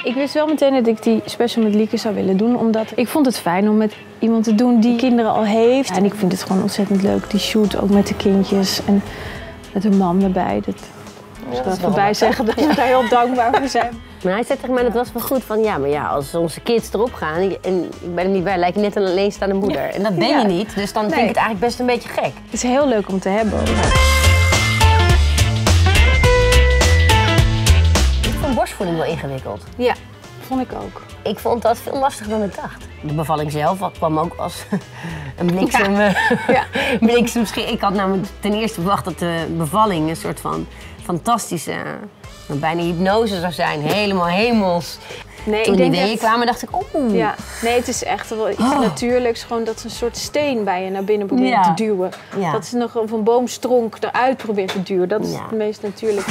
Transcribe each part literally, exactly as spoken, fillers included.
Ik wist wel meteen dat ik die special met Lieke zou willen doen, omdat ik vond het fijn om met iemand te doen die kinderen al heeft. Ja, en ik vind het gewoon ontzettend leuk, die shoot ook met de kindjes en met een man erbij. Dat moet ik wel voorbij zeggen dat we daar heel dankbaar voor zijn. Maar hij zei tegen mij, dat was wel goed, van ja, maar ja, als onze kids erop gaan en ik ben er niet bij, lijkt je net een alleenstaande moeder. En dat ben je Ja. niet, dus dan Nee. vind ik het eigenlijk best een beetje gek. Het is heel leuk om te hebben. Ik vond borstvoeding wel ingewikkeld. Ja, vond ik ook. Ik vond dat veel lastiger dan ik dacht. De bevalling zelf kwam ook als een bliksem. Ja. Ja. bliksem. Ik had namelijk ten eerste verwacht dat de bevalling een soort van fantastische, bijna hypnose zou zijn. Helemaal hemels. Nee, Toen ik die denk ideeën echt... kwamen dacht ik, oeh. Ja, nee, het is echt wel iets Oh. natuurlijks. Gewoon dat ze een soort steen bij je naar binnen proberen Ja. te duwen. Ja. Dat ze nog op een boomstronk eruit proberen te duwen. Dat is Ja. het meest natuurlijke.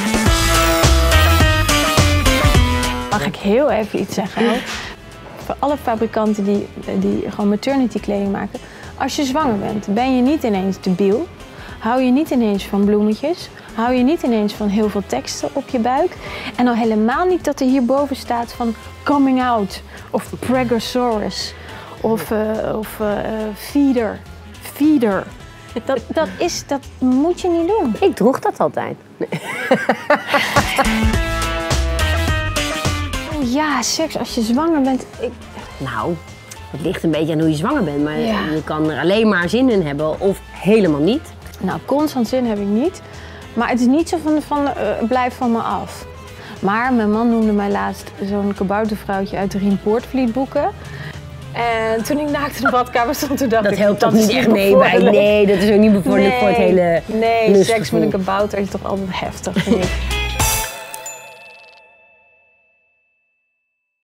Mag ik heel even iets zeggen? Ook? Voor alle fabrikanten die, die gewoon maternity kleding maken. Als je zwanger bent, ben je niet ineens debiel. Hou je niet ineens van bloemetjes. Hou je niet ineens van heel veel teksten op je buik. En al helemaal niet dat er hierboven staat van coming out. Of pregosaurus. Of, uh, of uh, feeder. Feeder. Dat, dat, is, dat moet je niet doen. Ik droeg dat altijd. Ja, seks als je zwanger bent. Ik... Nou, het ligt een beetje aan hoe je zwanger bent, maar Ja. je kan er alleen maar zin in hebben of helemaal niet. Nou, constant zin heb ik niet. Maar het is niet zo van, van uh, blijf van me af. Maar mijn man noemde mij laatst zo'n kaboutervrouwtje uit de Rien Poortvliet boeken. En toen ik naakt in de badkamer stond, toen dacht Dat ik... helpt toch is niet echt mee bij. bevorderlijk. Nee, dat is ook niet bevorderlijk voor het hele Nee, seks met lustgevoel. een kabouter is toch altijd heftig, vind ik.